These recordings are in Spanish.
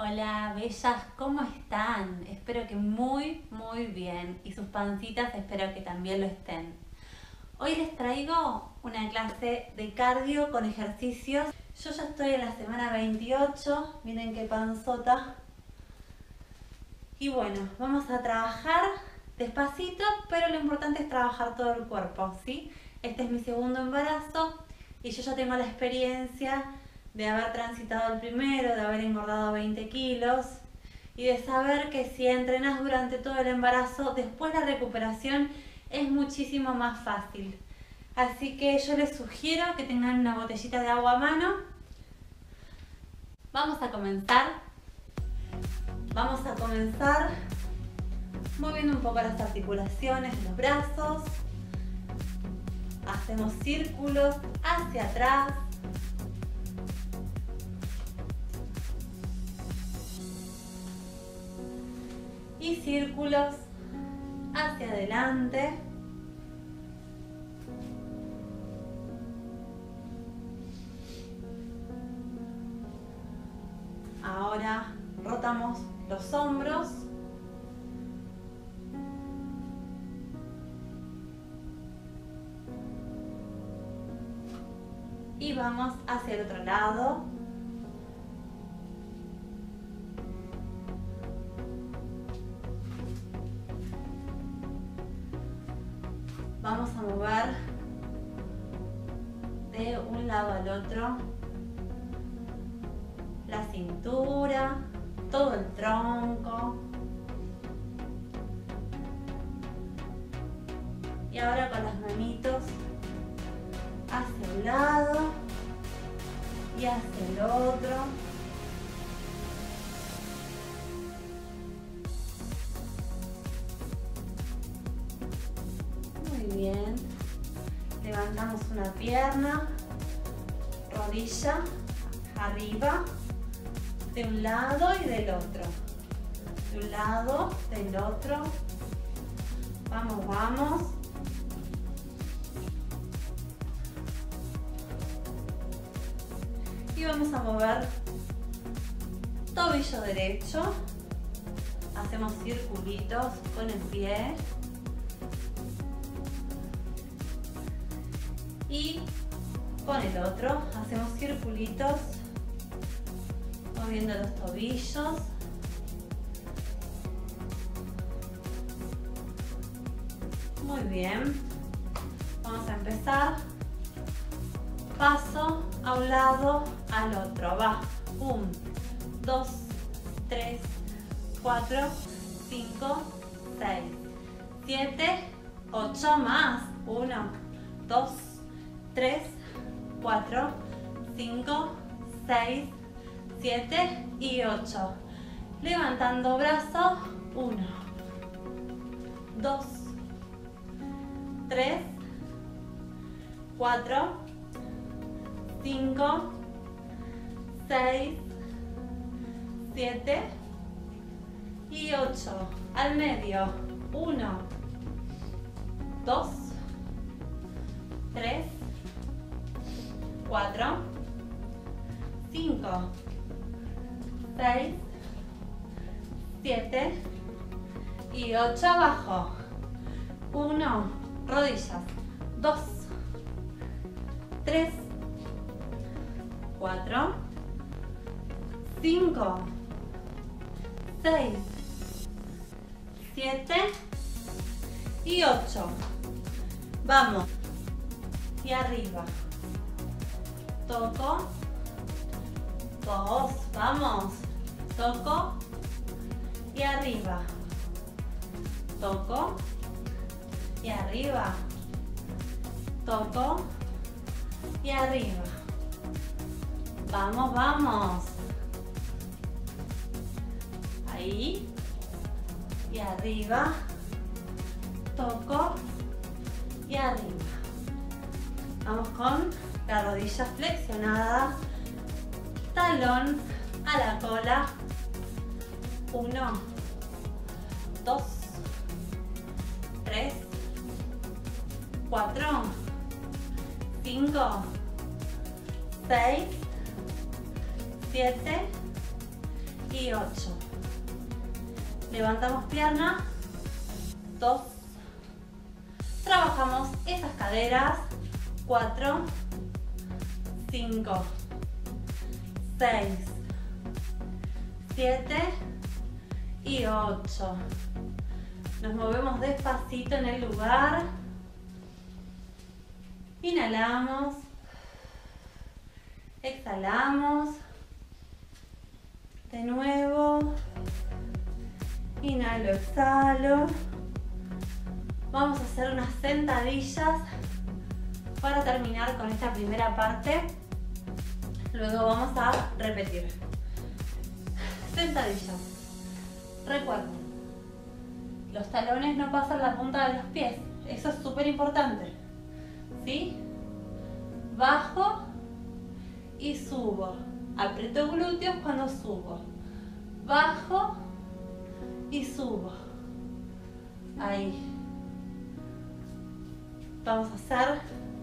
Hola, bellas, ¿cómo están? Espero que muy bien y sus pancitas espero que también lo estén. Hoy les traigo una clase de cardio con ejercicios. Yo ya estoy en la semana 28, miren qué panzota. Y bueno, vamos a trabajar despacito, pero lo importante es trabajar todo el cuerpo, ¿sí? Este es mi segundo embarazo y yo ya tengo la experiencia de haber transitado el primero, de haber engordado 20 kilos y de saber que si entrenas durante todo el embarazo, después la recuperación es muchísimo más fácil. Así que yo les sugiero que tengan una botellita de agua a mano. Vamos a comenzar moviendo un poco las articulaciones de los brazos. Hacemos círculos hacia atrás. Y círculos hacia adelante. Ahora rotamos los hombros. Y vamos hacia el otro lado. Vamos a mover de un lado al otro la cintura, todo el tronco. Y ahora con las manitos hacia un lado y hacia el otro. Muy bien. Levantamos una pierna, rodilla arriba, de un lado y del otro. De un lado, del otro. Vamos, vamos. Y vamos a mover tobillo derecho. Hacemos circulitos con el pie. Y con el otro hacemos circulitos moviendo los tobillos. Muy bien. Vamos a empezar. Paso a un lado al otro. Va. 1, 2, 3, 4, 5, 6, 7, 8 más. 1, 2, 3, 4, 5, 6, 7 y 8. Levantando brazo. 1, 2, 3, 4, 5, 6, 7 y 8. Al medio. 1, 2, 3, 4, 5, 6, 7 y 8 abajo. 1, rodillas. 2, 3, 4, 5, 6, 7 y 8. Vamos. Y arriba. Toco. 2. Vamos. Toco. Y arriba. Toco. Y arriba. Toco. Y arriba. Vamos, vamos. Ahí. Y arriba. Toco. Y arriba. Vamos con la rodilla flexionada. Talón a la cola. 1, 2, 3, 4, 5, 6, 7 y 8. Levantamos pierna, 2. Trabajamos esas caderas, 4, 5, 6, 7 y 8. Nos movemos despacito en el lugar. Inhalamos. Exhalamos. De nuevo. Inhalo, exhalo. Vamos a hacer unas sentadillas para terminar con esta primera parte. Luego vamos a repetir. Sentadillas. Recuerden, los talones no pasan la punta de los pies. Eso es súper importante. ¿Sí? Bajo y subo. Aprieto glúteos cuando subo. Bajo y subo. Ahí. Vamos a hacer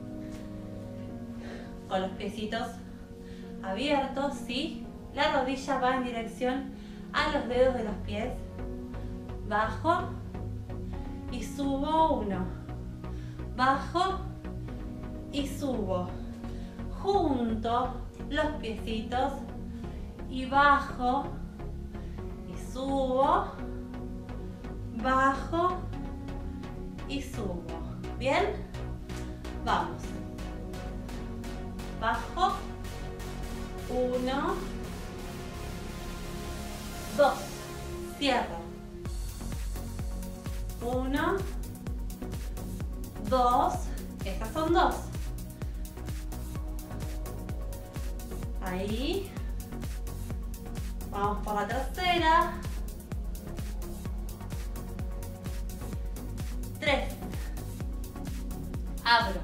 con los piecitos abiertos, ¿sí? La rodilla va en dirección a los dedos de los pies. Bajo y subo 1. Bajo y subo. Junto los piecitos y bajo y subo. Bajo y subo. ¿Bien? Vamos. Bajo. 1, 2. Cierro. 1, 2. Esas son 2. Ahí. Vamos por la tercera. 3. Abro.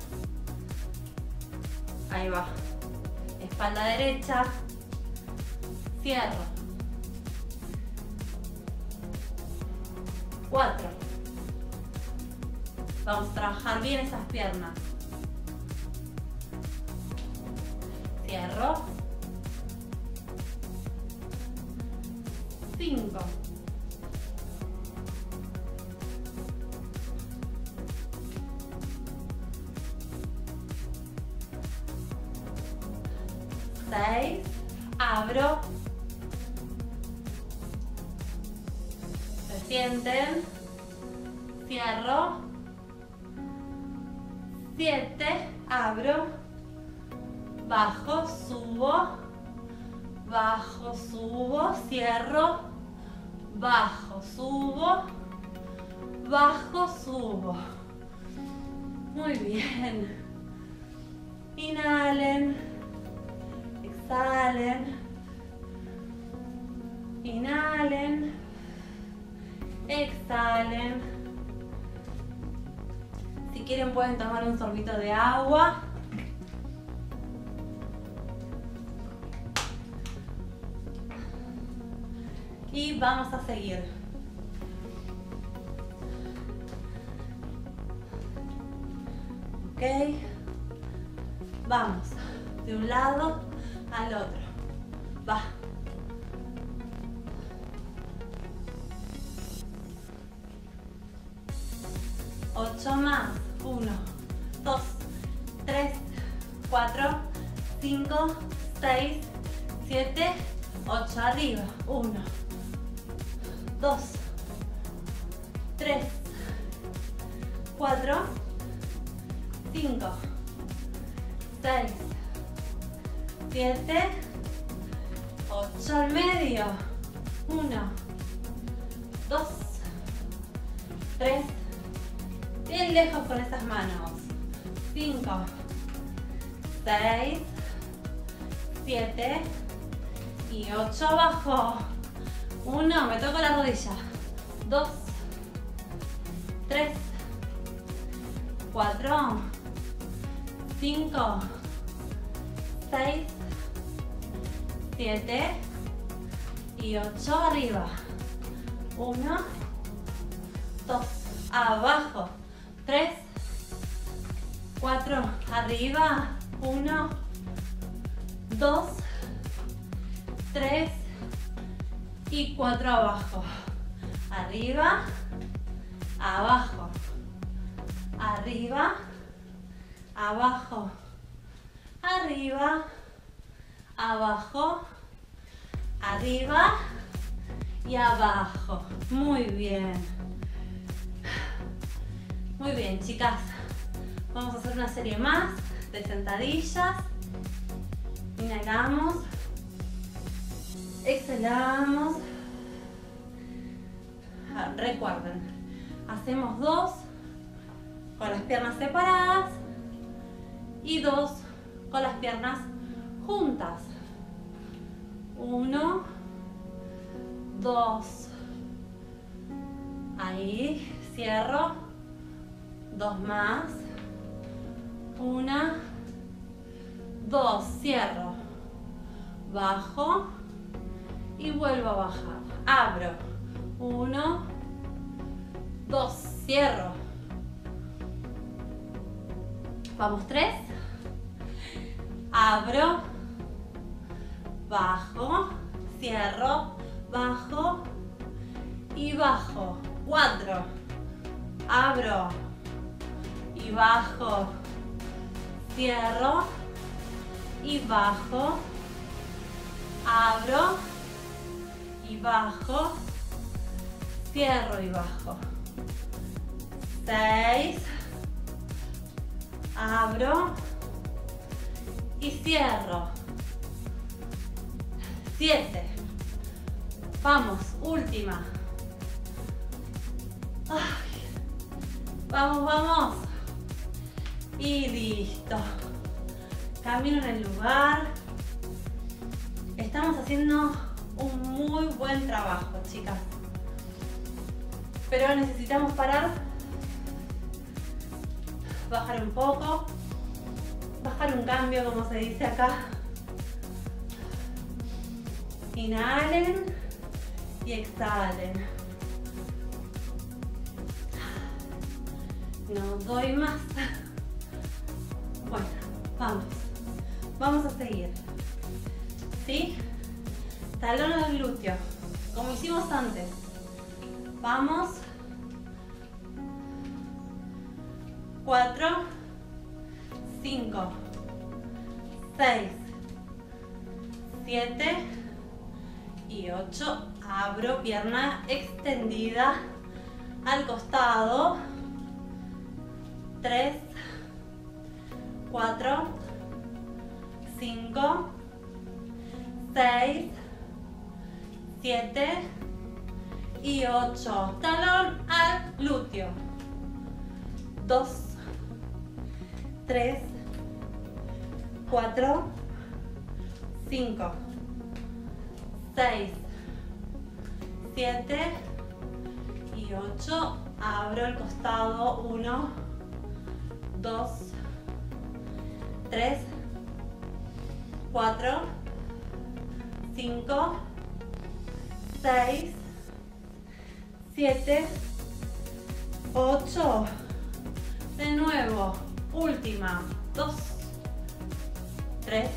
Ahí va. Espalda derecha. Cierro. 4. Vamos a trabajar bien esas piernas. Cierro. 5. 6. Abro. Se sienten. Cierro. 7. Abro. Bajo, subo. Bajo, subo. Cierro. Bajo, subo. Bajo, subo. Muy bien. Inhalen. Exhalen. Inhalen. Exhalen. Si quieren pueden tomar un sorbito de agua. Y vamos a seguir. Ok. Vamos de un lado al otro. Va. Ocho más. 1, 2, 3, 4, 5, 6, 7, 8. Arriba. 1, 2, 3, 4, 5, 6, 7, 8 al medio. 1, 2, 3. Bien lejos con esas manos. 5, 6, 7 y 8 abajo. 1, me toco la rodilla. 2, 3, 4, 5, 6, 7 y 8 arriba. 1, 2, abajo. 3, 4, arriba. 1, 2, 3, y 4 abajo. Arriba, abajo, arriba, abajo, arriba, abajo, arriba y abajo. Muy bien. Muy bien, chicas. Vamos a hacer una serie más de sentadillas. Inhalamos. Exhalamos. Recuerden, hacemos 2 con las piernas separadas y 2 con las piernas juntas. 1, 2. Ahí, cierro. 2 más. 1, 2, cierro. Bajo y vuelvo a bajar. Abro. 1, 2, cierro. Vamos, 3. Abro, bajo, cierro, bajo y bajo. 4. Abro y bajo, cierro y bajo. Abro y bajo, cierro y bajo. 6. Abro y cierro. 7. Vamos, última. Ay. Vamos, vamos. Y listo. Camino en el lugar. Estamos haciendo un muy buen trabajo, chicas. Pero necesitamos parar, bajar un poco, bajar un cambio, como se dice acá. Inhalen y exhalen. No doy más. Bueno, vamos. Vamos a seguir. ¿Sí? Talón al glúteo, como hicimos antes. Vamos. 4, 5, 6, 7 y 8. Abro, pierna extendida al costado. 3, 4, 5, 6, 7 y 8. Talón al glúteo. 2, 3, 4, 5, 6, 7 y 8. Abro el costado. 1, 2, 3, 4, 5, 6, 7, 8. De nuevo, última. 2, 3,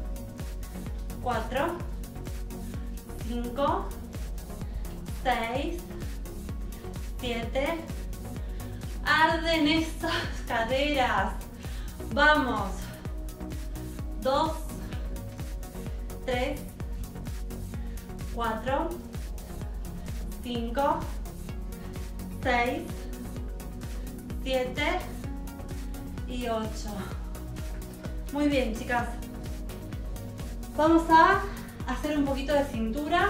4, 5, 6, 7. Arden esas caderas. Vamos. 2, 3, 4, 5, 6, 7 y 8. Muy bien, chicas. Vamos a hacer un poquito de cintura.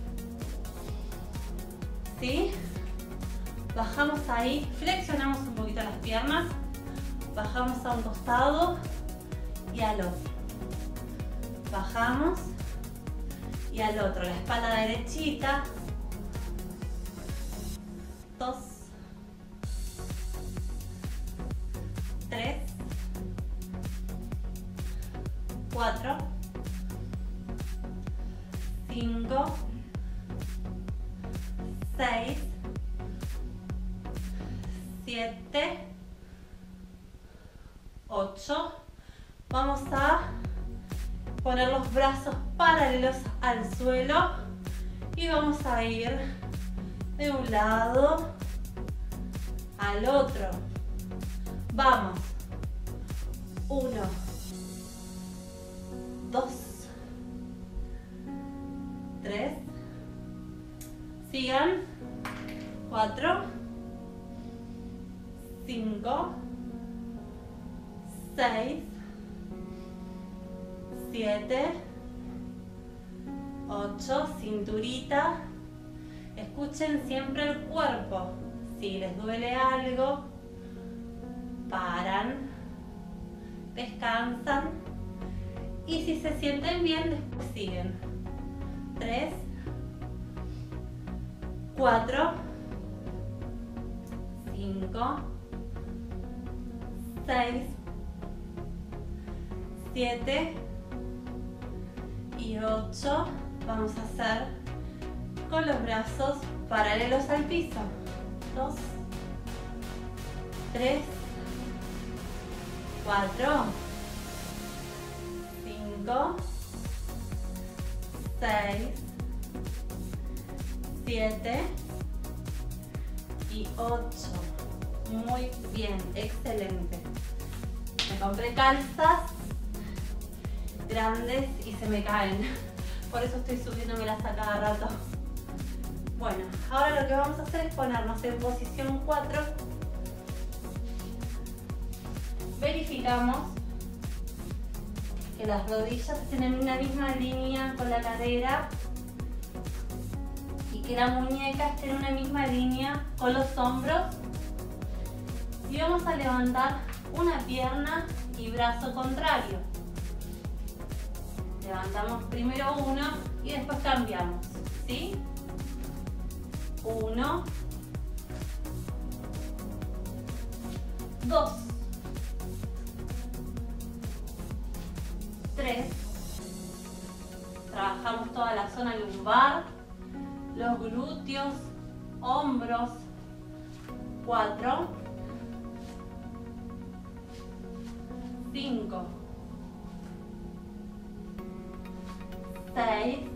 ¿Sí? Bajamos ahí, flexionamos un poquito las piernas. Bajamos a un costado y al otro. Bajamos y al otro. La espalda derechita. 2, 3, 4, 5, 6, 7, 8. Vamos a poner los brazos paralelos al suelo y Y vamos a ir de un lado al otro. Vamos. 1, 2, 3. Sigan. 4, 5, 6, 7, 8, cinturita. Escuchen siempre el cuerpo. Si les duele algo, paran, descansan y si se sienten bien, después siguen. 3, 4, 5, 6, 7 y 8. Vamos a hacer con los brazos paralelos al piso. 2, 3, 4, 5, 6, 7 y 8. Muy bien, excelente. Me compré calzas grandes y se me caen. Por eso estoy subiéndomelas a cada rato. Bueno, ahora lo que vamos a hacer es ponernos en posición 4. Verificamos que las rodillas estén en una misma línea con la cadera y que la muñeca esté en una misma línea con los hombros. Y vamos a levantar una pierna y brazo contrario. Levantamos primero uno y después cambiamos, ¿sí? 1, 2, 3. Trabajamos toda la zona lumbar, los glúteos, hombros. 4, 5, 6,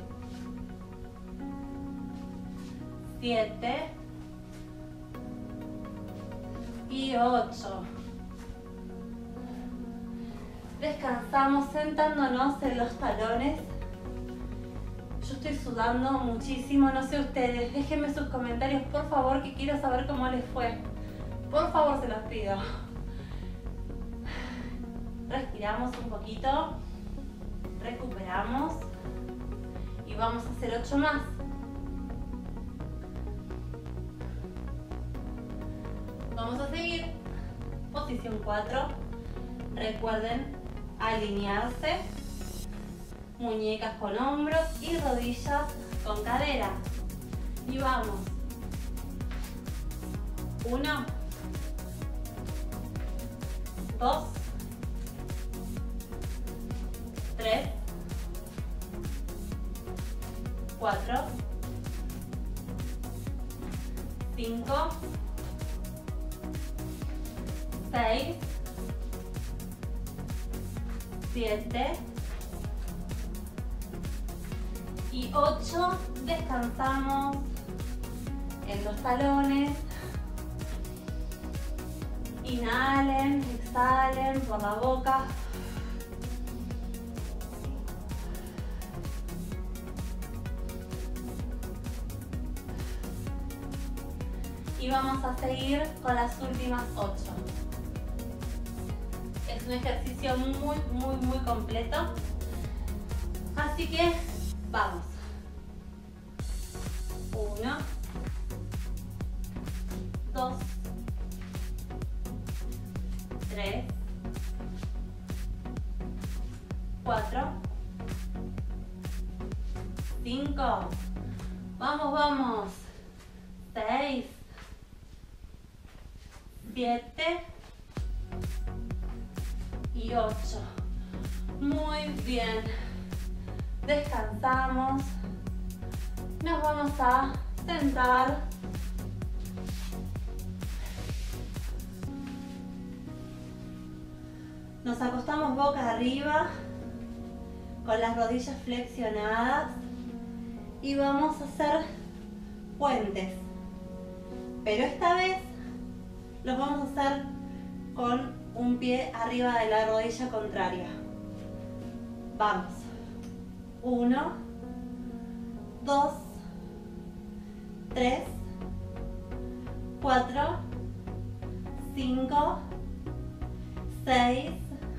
7 y 8. Descansamos sentándonos en los talones. Yo estoy sudando muchísimo, no sé ustedes. Déjenme sus comentarios, por favor, que quiero saber cómo les fue. Por favor, se los pido. Respiramos un poquito. Recuperamos. Y vamos a hacer 8 más. Vamos a seguir. Posición 4. Recuerden alinearse. Muñecas con hombros y rodillas con cadera. Y vamos. 1, 2, 3, 4, 5, 6, 7 y 8. Descansamos en los talones. Inhalen, exhalen por la boca. Y vamos a seguir con las últimas 8. Es un ejercicio muy completo. Así que vamos. 1, 2, 3, 4, 5, vamos, 6, 7 y 8. Muy bien. Descansamos. Nos vamos a sentar. Nos acostamos boca arriba con las rodillas flexionadas y vamos a hacer puentes, pero esta vez los vamos a hacer con un pie arriba de la rodilla contraria. Vamos. 1, 2, 3, 4, 5, 6,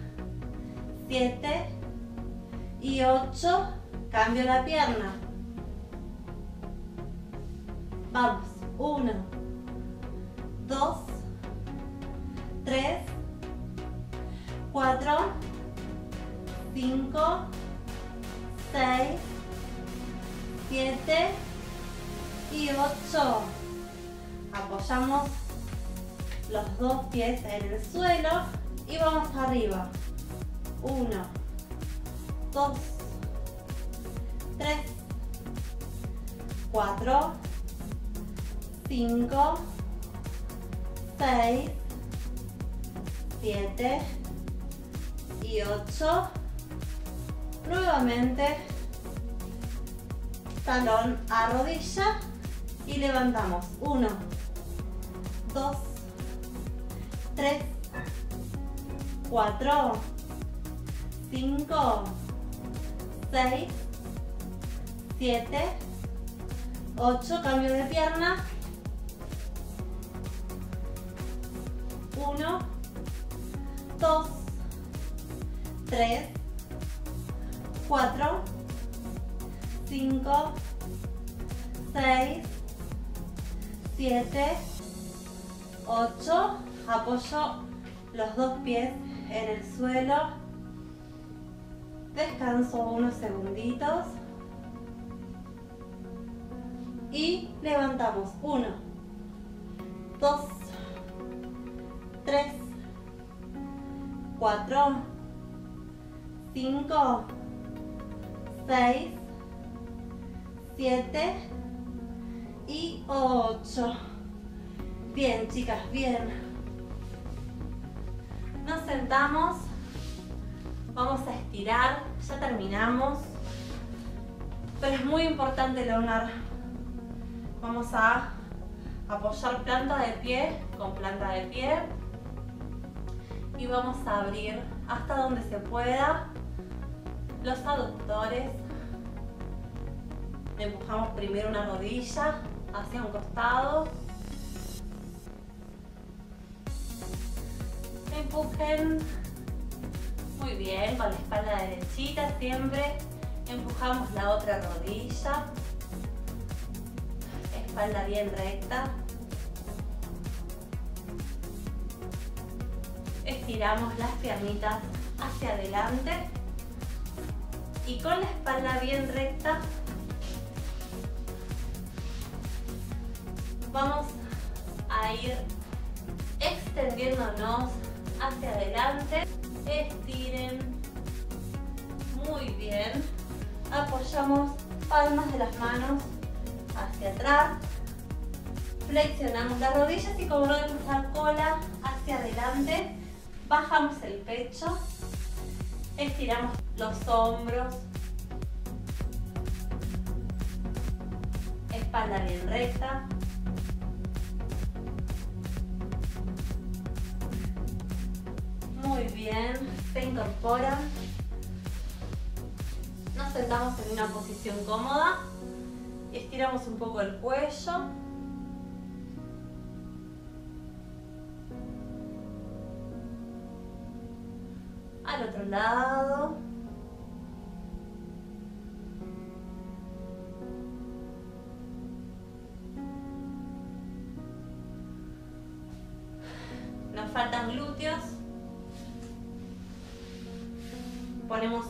7 y 8. Cambio la pierna. Vamos. 1, 2, 3, 4, 5, 6, 7 y 8. Apoyamos los dos pies en el suelo y vamos arriba. 1, 2, 3, 4, 5, 6, 7 y 8. Nuevamente talón a rodilla y levantamos. 1, 2, 3, 4, 5, 6, 7, 8. Cambio de pierna. 1, 2, 3, 4, 5, 6, 7, 8. Apoyo los dos pies en el suelo. Descanso unos segunditos. Y levantamos. 1, 2, 3, 4, 5, 6, 7 y 8. Bien, chicas, bien. Nos sentamos. Vamos a estirar. Ya terminamos. Pero es muy importante elongar. Vamos a apoyar planta de pie con planta de pie. Y vamos a abrir hasta donde se pueda los aductores. Empujamos primero una rodilla hacia un costado. Empujen. Muy bien, con la espalda derechita siempre. Empujamos la otra rodilla. Espalda bien recta. Estiramos las piernitas hacia adelante. Y con la espalda bien recta vamos a ir extendiéndonos hacia adelante. Estiren. Muy bien. Apoyamos palmas de las manos hacia atrás. Flexionamos las rodillas y corremos la cola hacia adelante. Bajamos el pecho. Estiramos los hombros. Espalda bien recta. Muy bien. Se incorporan. Nos sentamos en una posición cómoda. Estiramos un poco el cuello. Al otro lado. Nos faltan glúteos. Ponemos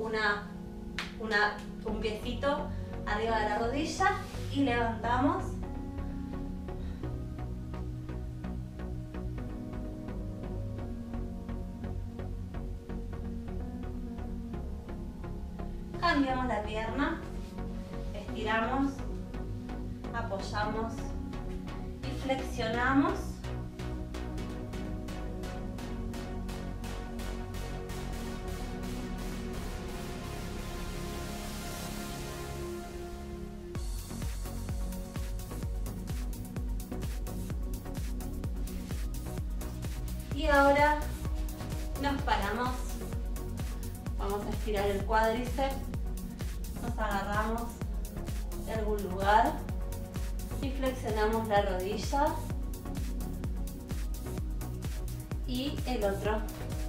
un piecito arriba de la rodilla y levantamos. Cambiamos la pierna, estiramos, apoyamos y flexionamos. Y ahora nos paramos. Vamos a estirar el cuádriceps. Nos agarramos de algún lugar y flexionamos la rodilla y el otro.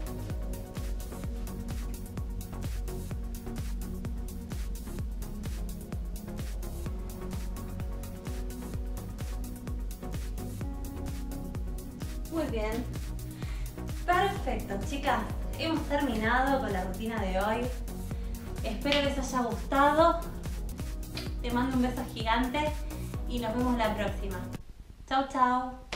Muy bien. Perfecto, chicas. Hemos terminado con la rutina de hoy. Espero les haya gustado. Te mando un beso gigante y nos vemos la próxima. Chau, chau.